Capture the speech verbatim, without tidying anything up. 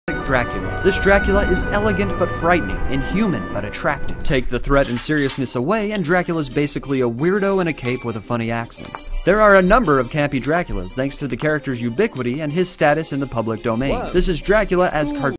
Dracula. This Dracula is elegant but frightening, inhuman but attractive. Take the threat and seriousness away, and Dracula's basically a weirdo in a cape with a funny accent. There are a number of campy Draculas, thanks to the character's ubiquity and his status in the public domain. Whoa. This is Dracula as cartoon.